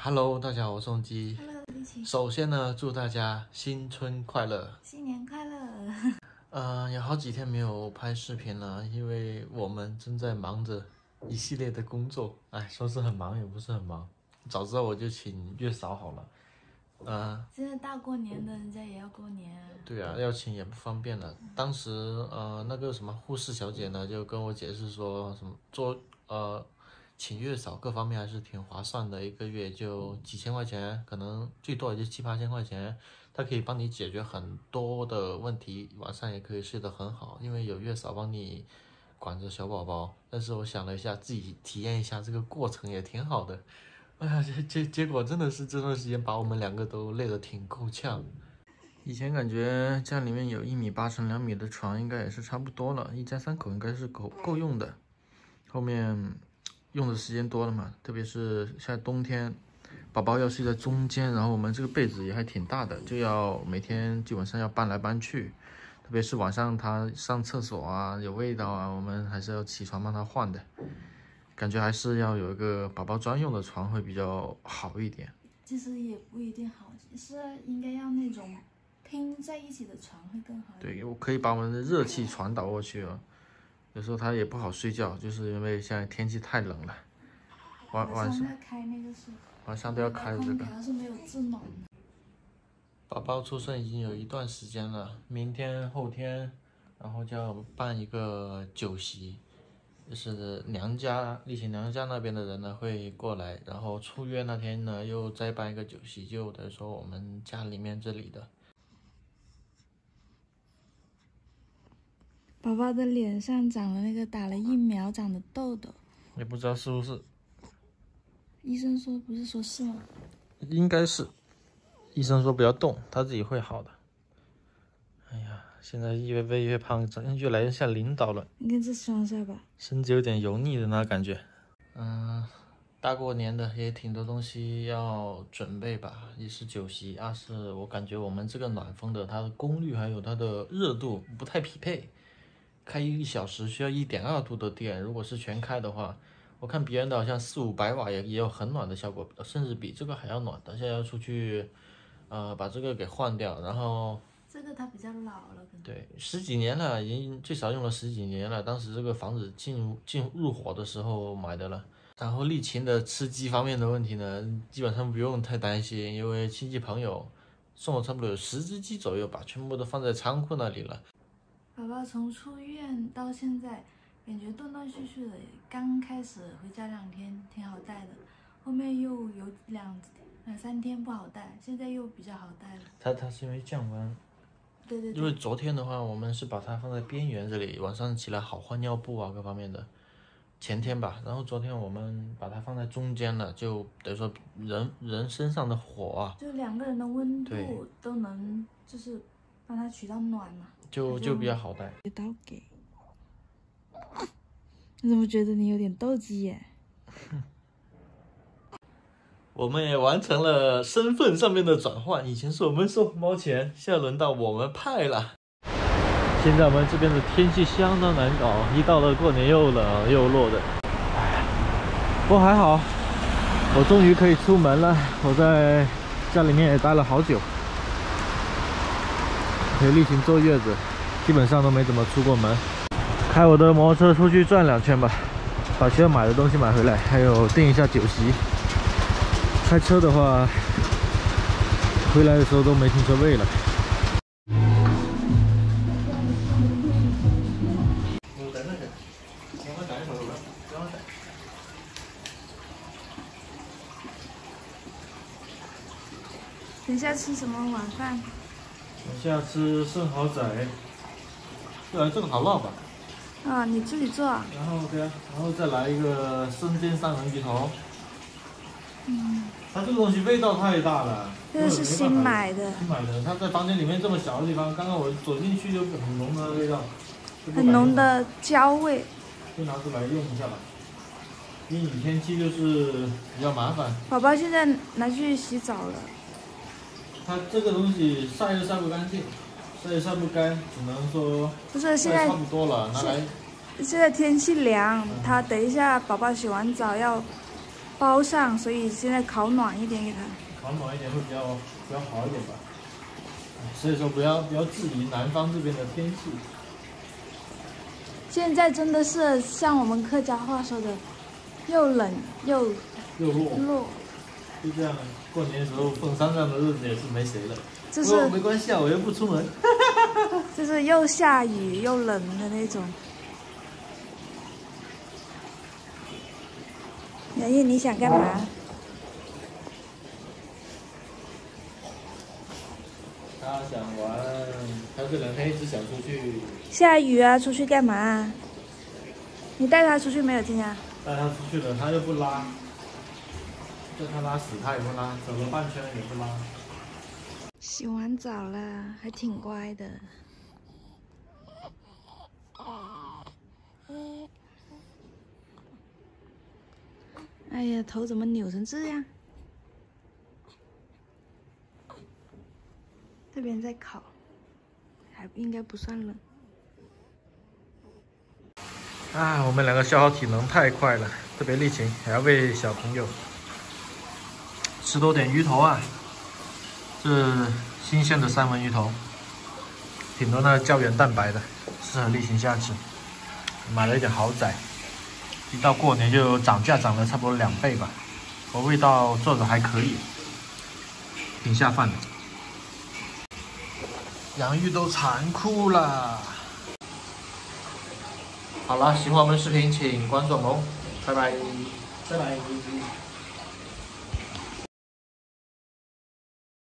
Hello，大家好，我是宋基。 Hello，丽琪。 首先呢，祝大家新春快乐， 新年快乐。 有好几天没有拍视频了，因为我们正在忙着一系列的工作。说是很忙也不是很忙，早知道我就请月嫂好了。 现在大过年的，人家也要过年啊。 对啊，要请也不方便了。当时那个什么护士小姐呢，就跟我解释说什么请月嫂各方面还是挺划算的，一个月就几千块钱，可能最多也就7、8千块钱，它可以帮你解决很多的问题，晚上也可以睡得很好，因为有月嫂帮你管着小宝宝。但是我想了一下，自己体验一下这个过程也挺好的。结果真的是这段时间把我们两个都累得挺够呛。以前感觉家里面有1.8米乘2米的床应该也是差不多了，一家3口应该是够用的。后面用的时间多了嘛，特别是现在冬天，宝宝要睡在中间，然后我们这个被子也还挺大的，就要每天基本上要搬来搬去，特别是晚上他上厕所啊有味道啊，我们还是要起床帮他换的。感觉还是要有一个宝宝专用的床会比较好一点。 其实也不一定好，是应该要那种拼在一起的床会更好。 对，我可以把我们的热气传导过去哦。有时候他也不好睡觉，就是因为现在天气太冷了。晚上开那个是， 晚上都要开这个。 空调是没有制暖的。宝宝出生已经有一段时间了，明天后天，然后就要办一个酒席，就是丽琴娘家那边的人呢会过来，然后出院那天呢又再办一个酒席，就等于说我们家里面这里的。 宝宝的脸上长了那个打了疫苗长的痘痘， 也不知道是不是。 医生说不是说是吗？ 应该是，医生说不要动，他自己会好的。哎呀，现在越喂越胖，越来越像领导了。 你看这双下巴， 身子有点油腻的那感觉。大过年的也挺多东西要准备吧，一是酒席，二是我感觉我们这个暖风的它的功率还有它的热度不太匹配，开1小时需要1.2度的电，如果是全开的话，我看别人的好像400-500瓦也有很暖的效果，甚至比这个还要暖。等下要出去，把这个给换掉，然后这个它比较老了，可能对10几年了，已经最少用了10几年了。当时这个房子入伙的时候买的了。然后丽琴的吃鸡方面的问题呢，基本上不用太担心，因为亲戚朋友送了差不多有10只鸡左右吧，全部都放在仓库那里了。 宝宝从出院到现在，感觉断断续续的，刚开始回家2天挺好带的，后面又有两三天不好带，现在又比较好带了。 它是因为降温。 对。 因为昨天的话，我们是把它放在边缘这里，晚上起来好换尿布啊，各方面的。前天吧，然后昨天我们把它放在中间了，就等于说人身上的火啊， 就2个人的温度都能就是帮它取到暖嘛， 就比较好带。 刀给，我怎么觉得你有点斗鸡耶？ 我们也完成了身份上面的转换，以前是我们收红包钱，现在轮到我们派了。现在我们这边的天气相当难搞，一到了过年又冷又落的。不过还好，我终于可以出门了。我在家里面也待了好久，陪丽琴坐月子，基本上都没怎么出过门。开我的摩托车出去转2圈吧，把需要买的东西买回来，还有订一下酒席。开车的话，回来的时候都没停车位了。 等下吃什么晚饭？ 等下吃生蚝仔，这个好辣吧？ 啊，你自己做啊？ 然后对啊，然后再来一个生煎三文鱼头。它这个东西味道太大了。 这个是新买的。 新买的，它在房间里面这么小的地方，刚刚我走进去就很浓的味道。 很浓的焦味。 就拿出来用一下吧。阴雨天气就是比较麻烦。 宝宝现在拿去洗澡了。 它这个东西晒又晒不干净，晒也晒不干，只能说不是现在差不多了，拿来。 现在天气凉，他等一下宝宝洗完澡要包上，所以现在烤暖一点给它。 烤暖一点会比较好一点吧。所以说不要质疑南方这边的天气。 现在真的是像我们客家话说的，又冷又热。就这样，过年的时候凤山这样的日子也是没谁了。 就是没关系啊，我又不出门。 就是又下雨又冷的那种。妍妍，你想干嘛？ 他想玩，他这2天一直想出去。 下雨啊，出去干嘛？你带他出去没有，今天？ 带他出去了，他又不拉。叫他拉屎，他也不拉，走了半圈也不拉。 洗完澡了，还挺乖的。哎呀，头怎么扭成这样？这边在烤，还应该不算冷。 啊，我们2个消耗体能太快了，特别丽琴还要喂小朋友，吃多点鱼头啊。这新鲜的三文鱼头，挺多那胶原蛋白的，适合丽琴下吃。买了一点蚝仔，一到过年就涨价，涨了差不多2倍吧。我味道做的还可以，挺下饭的。洋芋都残酷了。好了，喜欢我们的视频请关注我们哦，拜拜，拜拜。